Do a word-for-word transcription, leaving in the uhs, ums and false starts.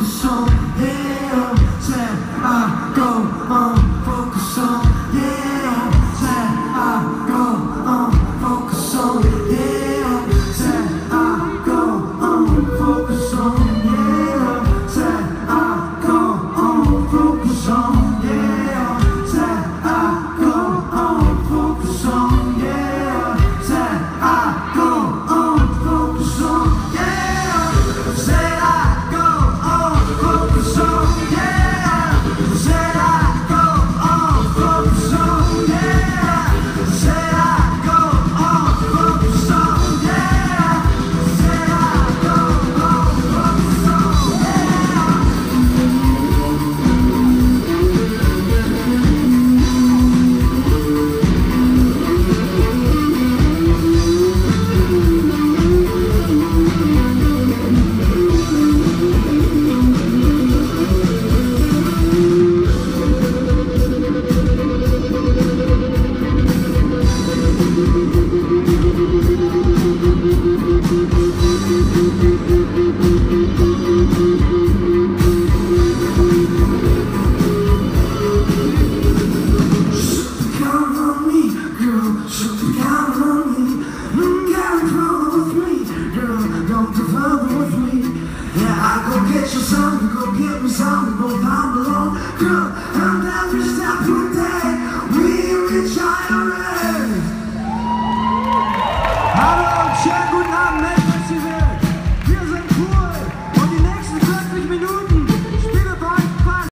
focus on, yeah. Said I go on, focus on, yeah. Said I go on, focus on, yeah. Said I go on, focus on, yeah. Said I go on, focus on, yeah. Said I go on, focus on, yeah. Said I go on, focus on, yeah. Said I go on, focus on, yeah. Said I go on, focus on, yeah. Said I go on, focus on, yeah. Said I go on, focus on, yeah. Count on me, girl, should you count on me? Mm, gotta come with me, girl, don't give up with me. Yeah, I go get you some, you go get me some, we both home alone. Girl, I'm down to stop you